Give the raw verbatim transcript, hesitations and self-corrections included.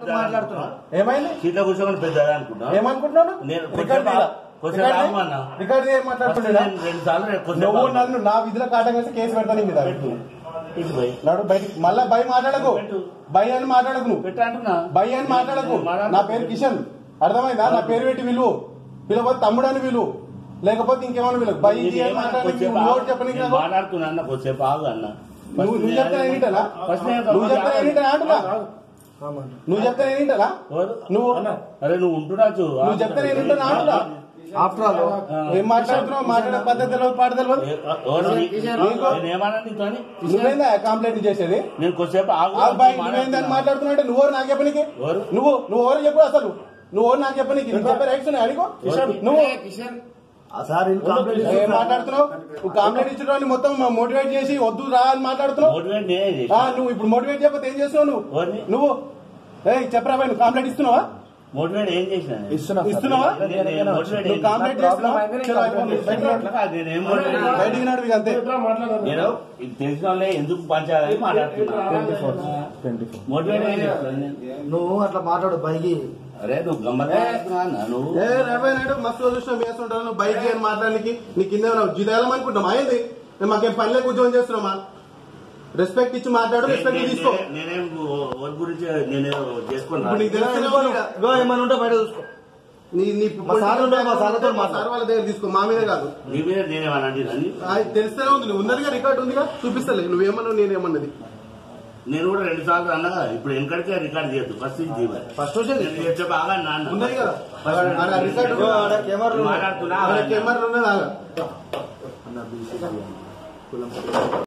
ఏమైంది సీట్లో కూర్చోమని పెద్దదా అనుకుంటా ఏమనుకుంటున్నాను రికార్డ్ ఏం మాట్లాడుతున్నాడు నువ్వు నన్ను నా విధుల కాటం వేసి కేసు పెడతాను మీద నాడు బయటికి మళ్ళా భయ మాట్లాడకు భయ అని మాట్లాడకు నువ్వు భయ అని మాట్లాడకు నా పేరు కిషన్ అర్థమైందా నా పేరు పెట్టి విలువ పిలవద్దు తమ్ముడు అని విలువ లేకపోతే ఇంకేమన్నా విలువ భయ మాట్లాడకు చెప్పనీకి మాట్లాడుతున్నా కొద్దిసేపు ఆగు అన్న నువ్వు నువ్వు చెప్తాను ఏంటనా నువ్వు చెప్తాను ఏంటనా అంటున్నా నువ్వు చెప్తాను ఏంటనా నువ్వు అరే నువ్వు ఉంటున్నాచు నువ్వు చెప్తాను ఏంటన్నా అంటున్నా ఆఫ్టర్ ఆల్ ఏం మాట్లాడుతున్నావు మాట్లాడే పద్ధతి తెలియదు పాట తెలియదు నువ్వేందా కంప్లైంట్ చేసేది నేను కొద్దిసేపు నువ్వేందని మాట్లాడుతున్నావు నువ్వు నాకు చెప్పనీకి నువ్వు నువ్వు ఎవరు చెప్పు అసలు నువ్వు ఎవరు నాకు చెప్పనీకి నువ్వు చెప్పే రైట్స్ ఉన్నాయి అడిగో నువ్వు ఏం మాట్లాడుతున్నావు నువ్వు కంప్లైంట్ ఇచ్చడానికి మొత్తం మోటివేట్ చేసి వద్దు రా అని మాట్లాడుతున్నావు నువ్వు ఇప్పుడు మోటివేట్ చేయకపోతే ఏం చేస్తున్నావు నువ్వు నువ్వు ఏ చెప్పరా నువ్వు కంప్లైంట్ ఇస్తున్నావా మోటివేట్ ఏం చేసిన ఇస్తున్నావా కంప్లైంట్ బయటికి నాడు అంతే నేను తెలిసిన వాళ్ళే ఎందుకు పంచాలని మాట్లాడుతున్నా నువ్వు అట్లా మాట్లాడు బైకి అరే నువ్వు గమ్మత్ నువ్వు నాయుడు మస్తు చూసిన వేస్తుంటావు నువ్వు బైక్ అని మాట్లాడడానికి నీ కింద జిదాలం అనుకుంటాం అయింది మాకేం పనిలేక ఉద్యోగం చేస్తున్నామా రెస్పెక్ట్ ఇచ్చి మాట్లాడు రెస్పెక్ట్ తీసుకో నేనేం గురించి నేను చేసుకున్నా ఏమైనా ఉంటే బయట చూసుకో సార్ వాళ్ళ దగ్గర తీసుకో మా మీద కాదు నీ మీద నేనేమన్నా తెలుస్తూనే ఉంది నువ్వు ఉన్నదిగా రికార్డు ఉందిగా చూపిస్తలే నువ్వేమన్నావు నేనేమన్నది నేను కూడా రెండు సార్లు అన్నగా ఇప్పుడు వెనకడికే రికార్డ్ చేయొద్దు ఫస్ట్ నుంచి ఫస్ట్ బాగా నాన్న ఉన్నది కదా కెమెరా కెమెరా ఉన్నది